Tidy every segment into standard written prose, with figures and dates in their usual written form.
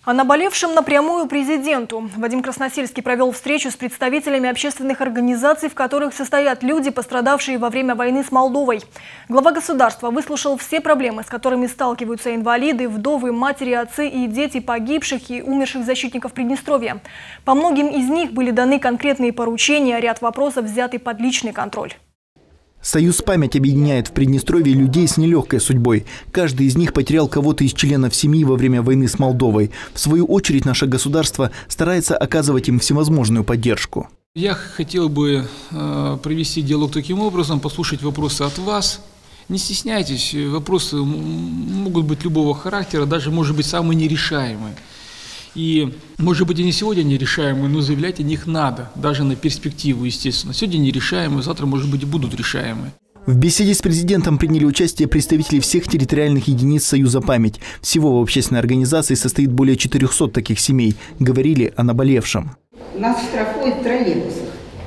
О наболевшем напрямую президенту. Вадим Красносельский провел встречу с представителями общественных организаций, в которых состоят люди, пострадавшие во время войны с Молдовой. Глава государства выслушал все проблемы, с которыми сталкиваются инвалиды, вдовы, матери, отцы и дети погибших и умерших защитников Приднестровья. По многим из них были даны конкретные поручения, ряд вопросов взяты под личный контроль. Союз «Память» объединяет в Приднестровье людей с нелегкой судьбой. Каждый из них потерял кого-то из членов семьи во время войны с Молдовой. В свою очередь, наше государство старается оказывать им всевозможную поддержку. Я хотел бы провести диалог таким образом, послушать вопросы от вас. Не стесняйтесь, вопросы могут быть любого характера, даже, может быть, самые нерешаемые. И, может быть, они сегодня нерешаемые, но заявлять о них надо, даже на перспективу, естественно. Сегодня нерешаемые, завтра, может быть, и будут решаемые. В беседе с президентом приняли участие представители всех территориальных единиц Союза «Память». Всего в общественной организации состоит более 400 таких семей. Говорили о наболевшем. Нас штрафуют в троллейбусах.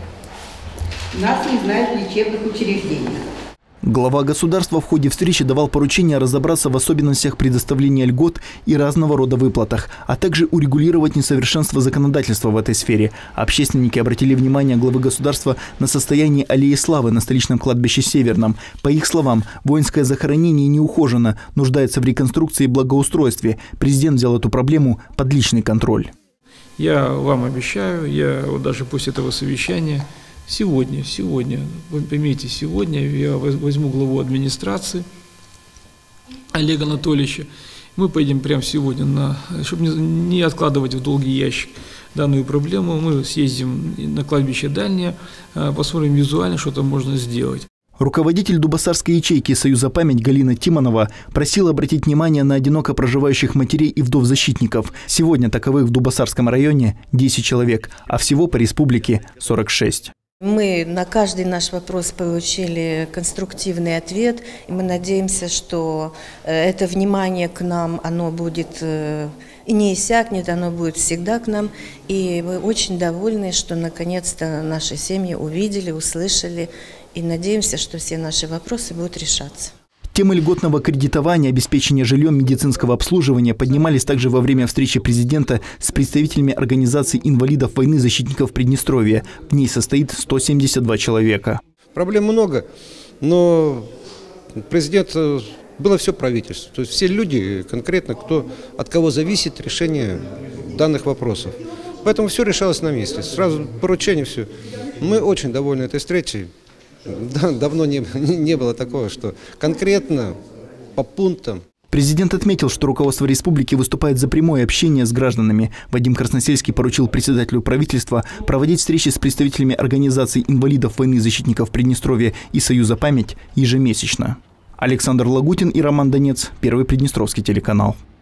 Нас не знают в лечебных учреждениях. Глава государства в ходе встречи давал поручение разобраться в особенностях предоставления льгот и разного рода выплатах, а также урегулировать несовершенство законодательства в этой сфере. Общественники обратили внимание главы государства на состояние аллеи славы на столичном кладбище Северном. По их словам, воинское захоронение не ухожено, нуждается в реконструкции и благоустройстве. Президент взял эту проблему под личный контроль. Я вам обещаю, я даже после этого совещания, Сегодня, вы поймите, сегодня я возьму главу администрации Олега Анатольевича. Мы поедем прямо сегодня, чтобы не откладывать в долгий ящик данную проблему. Мы съездим на кладбище Дальнее, посмотрим визуально, что там можно сделать. Руководитель Дубасарской ячейки Союза «Память» Галина Тимонова просила обратить внимание на одиноко проживающих матерей и вдов защитников. Сегодня таковых в Дубасарском районе 10 человек, а всего по республике 46. Мы на каждый наш вопрос получили конструктивный ответ, и мы надеемся, что это внимание к нам, оно будет и не иссякнет, оно будет всегда к нам. И мы очень довольны, что наконец-то наши семьи увидели, услышали, и надеемся, что все наши вопросы будут решаться. Темы льготного кредитования, обеспечения жильем, медицинского обслуживания поднимались также во время встречи президента с представителями организаций инвалидов войны защитников Приднестровья. В ней состоит 172 человека. Проблем много, но президент было все правительство. То есть все люди, конкретно от кого зависит решение данных вопросов. Поэтому все решалось на месте. Сразу поручение, все. Мы очень довольны этой встречей. Да, давно не было такого, что конкретно по пунктам. Президент отметил, что руководство республики выступает за прямое общение с гражданами. Вадим Красносельский поручил председателю правительства проводить встречи с представителями организаций инвалидов войны защитников Приднестровья и Союза «Память» ежемесячно. Александр Лагутин и Роман Донец, Первый Приднестровский телеканал.